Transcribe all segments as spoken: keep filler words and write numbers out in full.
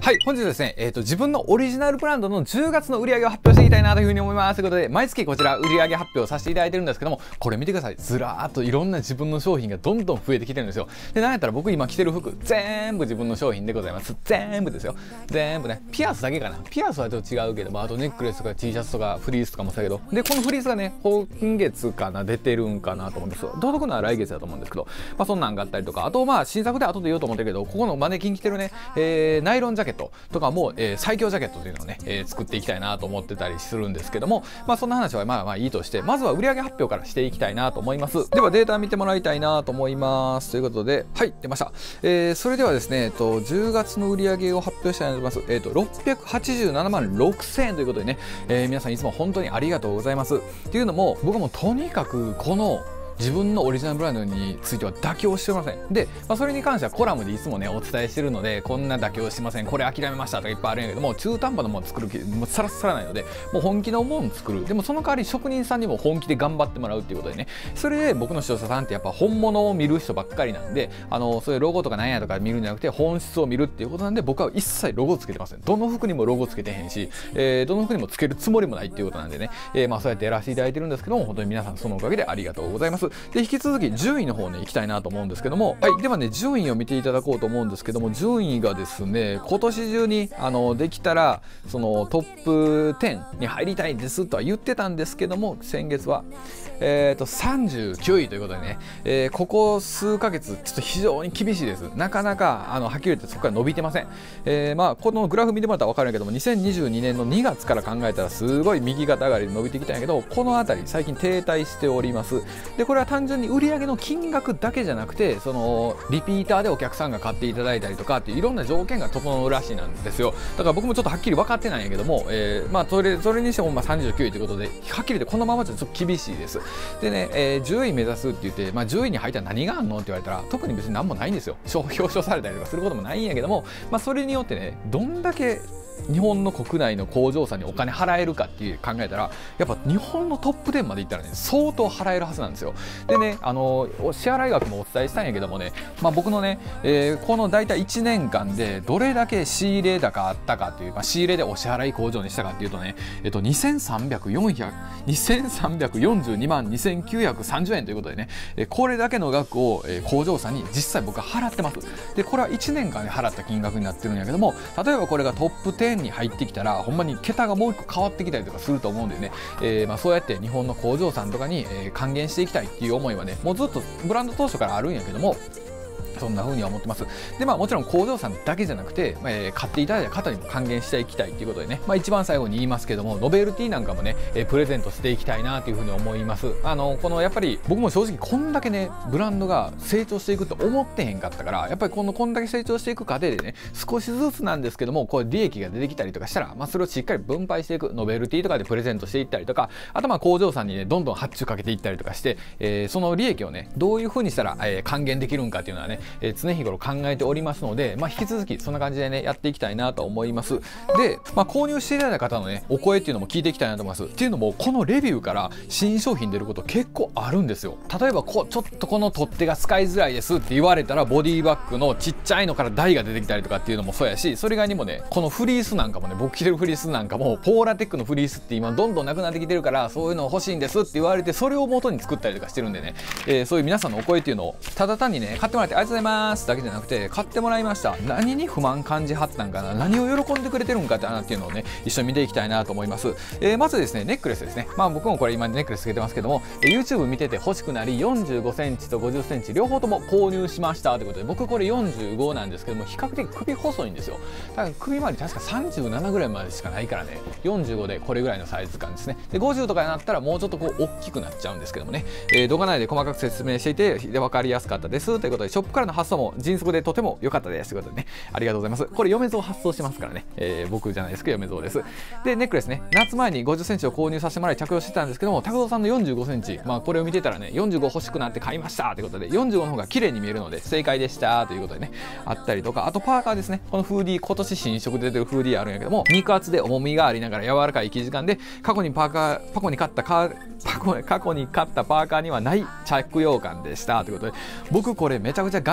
はい、本日はですね、えっと、自分のオリジナルブランドのじゅうがつの売り上げを発表していきたいなというふうに思います。ということで、毎月こちら売り上げ発表させていただいてるんですけども、これ見てください。ずらーっといろんな自分の商品がどんどん増えてきてるんですよ。で、なんやったら僕今着てる服、全部自分の商品でございます。全部ですよ。全部ね。ピアスだけかな。ピアスはちょっと違うけど、まあ、あとネックレスとか T シャツとかフリースとかもそうだけど、で、このフリースがね、今月かな、出てるんかなと思うんですよ。届くのは来月だと思うんですけど、まあ、そんなんがあったりとか、あと、まあ、新作で後で言おうと思ってるけど、ここのマネキン着てるね、えー、ナイロンジャケットとかも、えー、最強ジャケットというのをね、えー、作っていきたいなと思ってたりするんですけども、まあそんな話はまあまあいいとして、まずは売上発表からしていきたいなと思います。ではデータ見てもらいたいなと思います。ということで、はい、出ました。えー、それではですね、えっと、じゅうがつの売上を発表したいと思います。えっと、ろっぴゃくはちじゅうななまんろくせんえんということでね、えー、皆さんいつも本当にありがとうございます。っていうのも、僕はもうとにかくこの自分のオリジナルブランドについては妥協しておりません。で、まあ、それに関してはコラムでいつもねお伝えしてるので、こんな妥協しません、これ諦めましたとかいっぱいあるんやけども、中途半端なもの作る気もうさらさらないので、もう本気のもの作る。でもその代わり職人さんにも本気で頑張ってもらうっていうことでね、それで僕の視聴者さんってやっぱ本物を見る人ばっかりなんで、あのそういうロゴとかなんやとか見るんじゃなくて本質を見るっていうことなんで、僕は一切ロゴつけてません。どの服にもロゴつけてへんし、えー、どの服にもつけるつもりもないっていうことなんでね、えー、まあそうやってやらせていただいてるんですけども、本当に皆さんそのおかげでありがとうございます。で、引き続き順位の方ね行きたいなと思うんですけども、はい、ではね順位を見ていただこうと思うんですけども、順位がですね今年中にあのできたらそのトップじゅうに入りたいですとは言ってたんですけども、先月はえーとさんじゅうきゅういということでね、えー、ここ数ヶ月ちょっと非常に厳しいです。なかなかあのはっきり言ってそこから伸びてません。えー、まあこのグラフ見てもらったら分かるんやけども、にせんにじゅうにねんのにがつから考えたらすごい右肩上がりで伸びてきたんやけど、この辺り最近停滞しております。でこれは単純に売上の金額だけじゃなくて、そのリピーターでお客さんが買っていただいたりとかっていういろんな条件が整うらしいなんですよ。だから僕もちょっとはっきり分かってないんやけども、えー、まあそれそれにしてもまあさんじゅうきゅういということで、はっきり言ってこのままじゃちょっと厳しいです。でね、えー、じゅうい目指すって言って、まあ、じゅういに入ったら何があんのって言われたら特に別に何もないんですよ。表彰されたりとかすることもないんやけども、まあ、それによってねどんだけ日本の国内の工場さんにお金払えるかっていう考えたら、やっぱ日本のトップじゅうまでいったらね相当払えるはずなんですよ。でね、あの支払い額もお伝えしたんやけどもね、まあ、僕のね、えー、この大体いちねんかんでどれだけ仕入れ高あったかっていう、まあ、仕入れでお支払い工場にしたかっていうとね、えっと、にせんさんびゃくよんじゅうにまんにせんきゅうひゃくさんじゅうえんということでね、これだけの額を工場さんに実際僕は払ってます。でこれはいちねんかんで払った金額になってるんやけども、例えばこれがトップじゅうに入ってきたらほんまに桁がもう一個変わってきたりとかすると思うんでね、えー、まあそうやって日本の工場さんとかに、えー、還元していきたいっていう思いはねもうずっとブランド当初からあるんやけども、そんな風には思ってます。でまあもちろん工場さんだけじゃなくて、えー、買っていただいた方にも還元していきたいということでね、まあ、一番最後に言いますけども、ノベルティなんかもね、えー、プレゼントしていきたいなという風に思います。あのこのやっぱり僕も正直こんだけねブランドが成長していくと思ってへんかったから、やっぱりこのこんだけ成長していく過程でね少しずつなんですけどもこう利益が出てきたりとかしたら、まあ、それをしっかり分配していく、ノベルティとかでプレゼントしていったりとか、あとまあ工場さんにねどんどん発注かけていったりとかして、えー、その利益をねどういう風にしたら、えー、還元できるんかっていうのはね、えー、常日頃考えておりますので、まあ、引き続きそんな感じでねやっていきたいなと思います。で、まあ、購入していただいた方のねお声っていうのも聞いていきたいなと思います。っていうのもこのレビューから新商品出ること結構あるんですよ。例えばこちょっとこの取っ手が使いづらいですって言われたら、ボディバッグのちっちゃいのから台が出てきたりとかっていうのもそうやし、それ以外にもねこのフリースなんかもね、僕着てるフリースなんかもポーラテックのフリースって今どんどんなくなってきてるから、そういうの欲しいんですって言われてそれを元に作ったりとかしてるんでね、えー、そういう皆さんのお声っていうのをただ単にね買ってもらってありがとうございますだけじゃなくて、買ってもらいました、何に不満感じはったんかな、何を喜んでくれてるんかっていうのをね一緒に見ていきたいなと思います。えー、まずですねネックレスですね。まあ僕もこれ今ネックレスつけてますけども、 YouTube 見てて欲しくなりよんじゅうごセンチとごじゅっセンチ両方とも購入しましたということで、僕これよんじゅうごなんですけども比較的首細いんですよ。だから首周り確かさんじゅうななぐらいまでしかないからね、よんじゅうごでこれぐらいのサイズ感ですね。でごじゅうとかになったらもうちょっとこう大きくなっちゃうんですけどもね、えー、動画内で細かく説明していてで分かりやすかったですということで、ショップからの発送も迅速でとても良かったですということでね、ありがとうございます。これ嫁像発送してますからね、えー、僕じゃないですけど嫁像です。でネックレスね、夏前にごじゅっセンチを購入させてもらい着用してたんですけども、拓郎さんのよんじゅうごセンチ、まあこれを見てたらねよんじゅうご欲しくなって買いましたということで、よんじゅうごの方が綺麗に見えるので正解でしたということでねあったりとか、あとパーカーですね。このフーディー今年新色で出てるフーディーあるんやけども、肉厚で重みがありながら柔らかい生地感で、過去にパーカー過去に買ったカー過去過去に買ったパーカーにはない着用感でしたということで、僕これめちゃくちゃ頑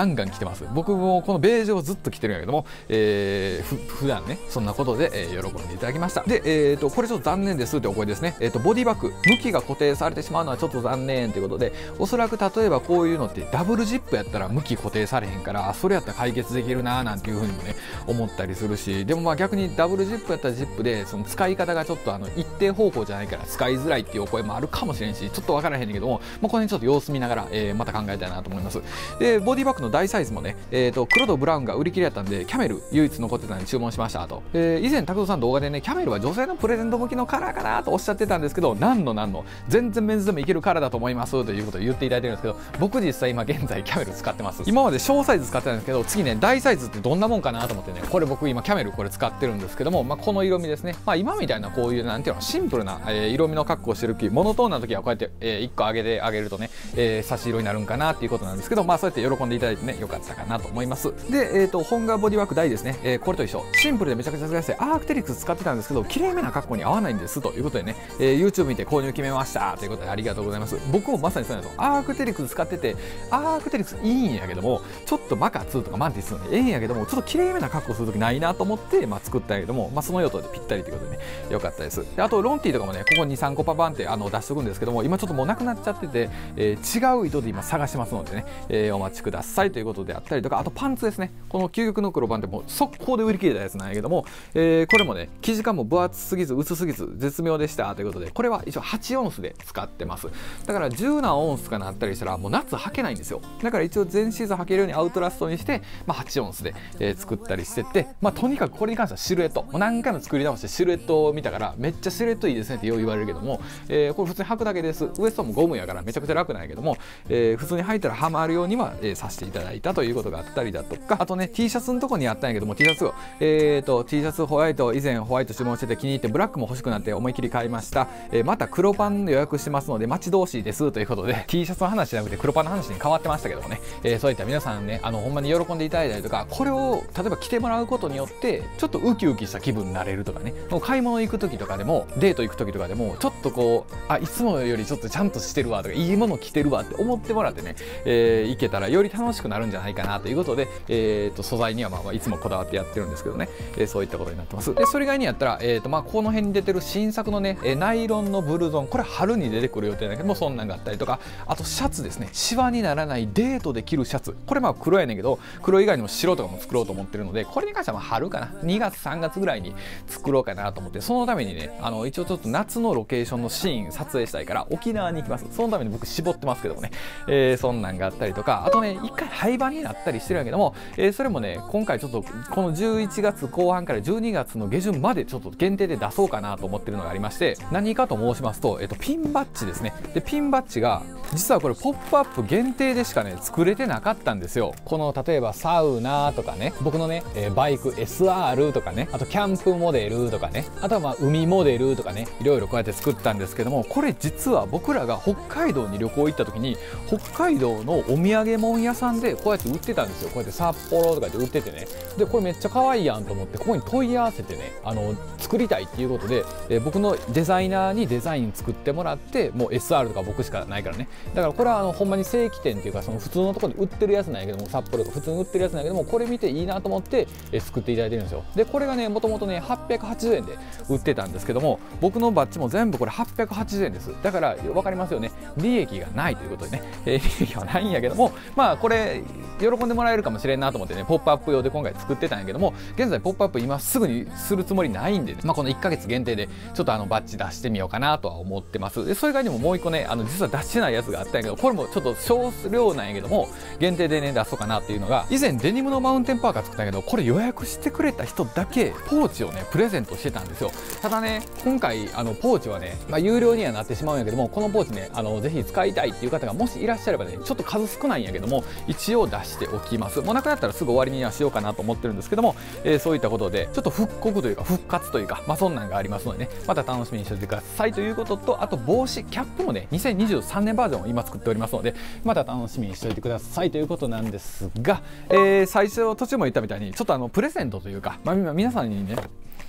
ガンガン来てます。僕もこのベージュをずっと着てるんやけども、えー、ふ普段ねそんなことで、えー、喜んでいただきました。で、えー、とこれちょっと残念ですってお声ですね。えー、とボディバッグ向きが固定されてしまうのはちょっと残念ということで、おそらく例えばこういうのってダブルジップやったら向き固定されへんから、それやったら解決できるなーなんていう風にもね思ったりするし、でもまあ逆にダブルジップやったらジップでその使い方がちょっとあの一定方向じゃないから使いづらいっていうお声もあるかもしれんし、ちょっと分からへんねんけども、まあ、この辺ちょっと様子見ながら、えー、また考えたいなと思います。でボディバッグの大サイズもね、えー、と黒とブラウンが売り切れやったんでキャメル唯一残ってたので注文しましたと、えー、以前拓人さん動画でねキャメルは女性のプレゼント向きのカラーかなとおっしゃってたんですけど、なんのなんの全然メンズでもいけるカラーだと思いますということを言っていただいてるんですけど、僕実際今現在キャメル使ってます。今まで小サイズ使ってたんですけど、次ね大サイズってどんなもんかなと思ってね、これ僕今キャメルこれ使ってるんですけども、まあ、この色味ですね。まあ、今みたいなこういうなんていうのシンプルな、えー、色味の格好をしてる時、モノトーンな時はこうやって、えー、いっこ上げてあげるとね、えー、差し色になるんかなっていうことなんですけど、まあそうやって喜んでいただいてねよかったかなと思います。で、えー、と本革ボディバッグ大ですね、えー、これと一緒シンプルでめちゃくちゃ使いやすいアークテリクス使ってたんですけど、綺麗めな格好に合わないんですということでね、えー、YouTube 見て購入決めましたということでありがとうございます。僕もまさにそうなんですよ。アークテリクス使ってて、アークテリクスいいんやけども、ちょっとマカツーとかマンティスのねええんやけども、ちょっと綺麗めな格好する時ないなと思って、まあ、作ったんやけども、まあ、その用途でぴったりということでねよかったです。であとロンティーとかもねここにさんこパパンってあの出しとくんですけども、今ちょっともうなくなっちゃってて、えー、違う糸で今探してますのでね、えー、お待ちくださいということであったりとか、あとパンツですね。この究極の黒パンってもう速攻で売り切れたやつなんやけども、えー、これもね生地感も分厚すぎず薄すぎず絶妙でしたということで、これは一応はちオンスで使ってます。だからじゅう何オンスかなったりしたらもう夏履けないんですよ。だから一応全シーズン履けるようにアウトラストにして、まあ、はちオンスで、えー、作ったりしてて、まあ、とにかくこれに関してはシルエットもう何回も作り直してシルエットを見たからめっちゃシルエットいいですねってよう言われるけども、えー、これ普通に履くだけです。ウエストもゴムやからめちゃくちゃ楽なんやけども、えー、普通に履いたらはまるようには、えー、させていただいたということがあったりだとか、あとね T シャツのとこにあったんやけども T シャツを、えー、と T シャツホワイト以前ホワイト注文してて気に入ってブラックも欲しくなって思い切り買いました。えー、また黒パン予約してますので待ち遠しいですということで T シャツの話じゃなくて黒パンの話に変わってましたけどもね、えー、そういった皆さんねあのほんまに喜んでいただいたりとか、これを例えば着てもらうことによってちょっとウキウキした気分になれるとかね、もう買い物行く時とかでもデート行く時とかでもちょっとこうあいつもよりちょっとちゃんとしてるわとかいいもの着てるわって思ってもらってね、えー、いけたらより楽しくなるんじゃないかなということで、えー、と素材にはまあまあいつもこだわってやってるんですけどね、えー、そういったことになってます。でそれ以外にやったら、えー、とまあこの辺に出てる新作のねナイロンのブルゾン、これ春に出てくる予定だけどもそんなんがあったりとか、あとシャツですね、シワにならないデートで着るシャツ、これまあ黒やねんけど黒以外にも白とかも作ろうと思ってるので、これに関してはまあ春かなにがつさんがつぐらいに作ろうかなと思って、そのためにねあの一応ちょっと夏のロケーションのシーン撮影したいから沖縄に行きます。そのために僕絞ってますけどもね、えー、そんなんがあったりとか、あとね一回廃盤になったりしてるんやけども、えー、それもね今回ちょっとこのじゅういちがつこう半からじゅうにがつの下旬までちょっと限定で出そうかなと思ってるのがありまして、何かと申しますと、えっと、ピンバッジですね。でピンバッジが実はこれポップアップ限定でしかね作れてなかったんですよ。この例えばサウナとかね、僕のね、えー、バイク エスアール とかね、あとキャンプモデルとかね、あとはまあ海モデルとかね、いろいろこうやって作ったんですけども、これ実は僕らが北海道に旅行行った時に北海道のお土産物屋さんでこうやって売ってたんですよ。こうやって札幌とかで売っててね、でこれめっちゃ可愛いやんと思ってここに問い合わせてねあの作りたいっていうことで、えー、僕のデザイナーにデザイン作ってもらって、もう エスアール とか僕しかないからね、だからこれはあのほんまに正規店っていうかその普通のところで売ってるやつなんやけども、札幌とか普通に売ってるやつなんやけども、これ見ていいなと思って、えー、作っていただいてるんですよ。でこれがねもともとねはっぴゃくはちじゅうえんで売ってたんですけども、僕のバッジも全部これはっぴゃくはちじゅうえんです。だから分かりますよね、利益がないということでね、えー、利益はないんやけども、まあこれ喜んでもらえるかもしれんなと思ってねポップアップ用で今回作ってたんやけども、現在ポップアップ今すぐにするつもりないんで、ね、まあ、このいっかげつ限定でちょっとあのバッジ出してみようかなとは思ってます。でそれ以外にももう一個ねあの実は出してないやつがあったんやけど、これもちょっと少量なんやけども限定でね出そうかなっていうのが、以前デニムのマウンテンパーカー作ったんやけど、これ予約してくれた人だけポーチをねプレゼントしてたんですよ。ただね今回あのポーチはね、まあ、有料にはなってしまうんやけども、このポーチねあのぜひ使いたいっていう方がもしいらっしゃればね、ちょっと数少ないんやけども一応出しておきます。もうなくなったらすぐ終わりにはしようかなと思ってるんですけども、えー、そういったことでちょっと復刻というか復活というか、まあそんなんがありますのでね、また楽しみにしておいてくださいということと、あと帽子キャップもねにせんにじゅうさんねんバージョンを今作っておりますので、また楽しみにしておいてくださいということなんですが、えー、最初途中も言ったみたいにちょっとあのプレゼントというか、まあ、皆さんにね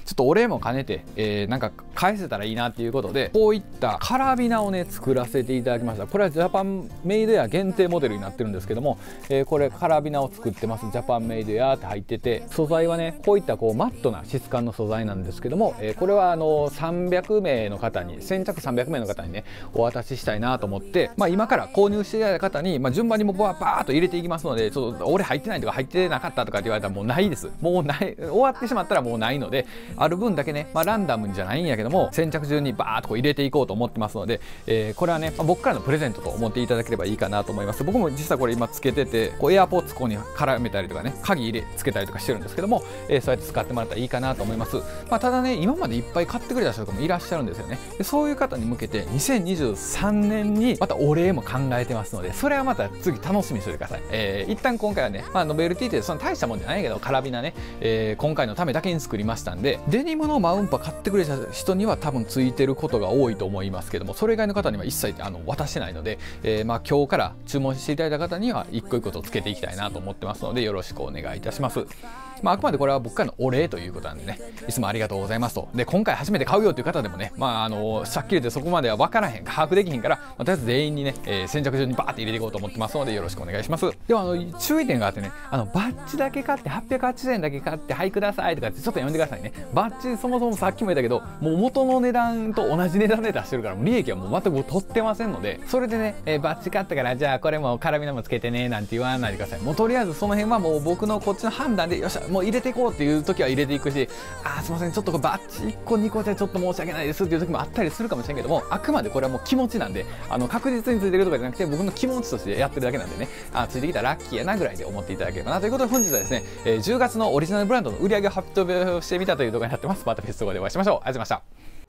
ちょっとお礼も兼ねて、えー、なんか返せたらいいなっていうことで、こういったカラビナをね作らせていただきました。これはジャパンメイドエア限定モデルになってるんですけども、えー、これカラビナを作ってます。ジャパンメイドエアって入ってて、素材はねこういったこうマットな質感の素材なんですけども、えー、これはあのさんびゃくめいの方に、先着さんびゃくめいの方にねお渡ししたいなと思って、まあ、今から購入していただいた方に、まあ、順番にもうバーッと入れていきますので、ちょっと俺入ってないとか入ってなかったとかって言われたらもうないです。もうない終わってしまったらもうないので、ある分だけね、まあ、ランダムじゃないんやけども先着順にバーッとこう入れていこうと思ってますので、えー、これはね、まあ、僕からのプレゼントと思っていただければいいかなと思います。僕も実際これ今つけてて、こうエアポッツここに絡めたりとかね、鍵入れつけたりとかしてるんですけども、えー、そうやって使ってもらったらいいかなと思います。まあ、ただね、今までいっぱい買ってくれた人とかもいらっしゃるんですよね。でそういう方に向けてにせんにじゅうさんねんにまたお礼も考えてますので、それはまた次楽しみにしておいてください。えー、一旦今回はね、まあ、ノベルティってその大したもんじゃないけどカラビナね、えー、今回のためだけに作りましたんで、デニムのマウンパ買ってくれた人には多分ついてることが多いと思いますけども、それ以外の方には一切あの渡してないので、えー、まあ今日から注文していただいた方には一個一個とつけていきたいなと思ってますので、よろしくお願いいたします。まあ、あくまでこれは僕からのお礼ということなんでね、いつもありがとうございますと。で今回初めて買うよという方でもね、まああのさっき言ってそこまでは分からへん、把握できへんから、まあ、とりあえず全員にね、えー、先着順にバーって入れていこうと思ってますので、よろしくお願いします。ではあの注意点があってね、あのバッジだけ買ってはっぴゃくはちじゅうえんだけ買ってはいくださいとかってちょっとやめてくださいね。バッジそもそもさっきも言ったけど、もう元の値段と同じ値段で出してるから、もう利益はもう全く取ってませんので、それでね、えー、バッジ買ったからじゃあこれもカラビナもつけてねなんて言わないでください。もうとりあえずその辺はもう僕のこっちの判断で、よっしゃもう入れていこうっていう時は入れていくし、あーすいませんちょっとこれバッジいっこにこでちょっと申し訳ないですっていう時もあったりするかもしれんけども、あくまでこれはもう気持ちなんで、あの確実についてるとかじゃなくて僕の気持ちとしてやってるだけなんでね、あついてきたらラッキーやなぐらいで思っていただければなということで、本日はですね、えー、じゅうがつのオリジナルブランドの売り上げを発表してみたという動画になってます。また別動画でお会いしましょう。ありがとうございました。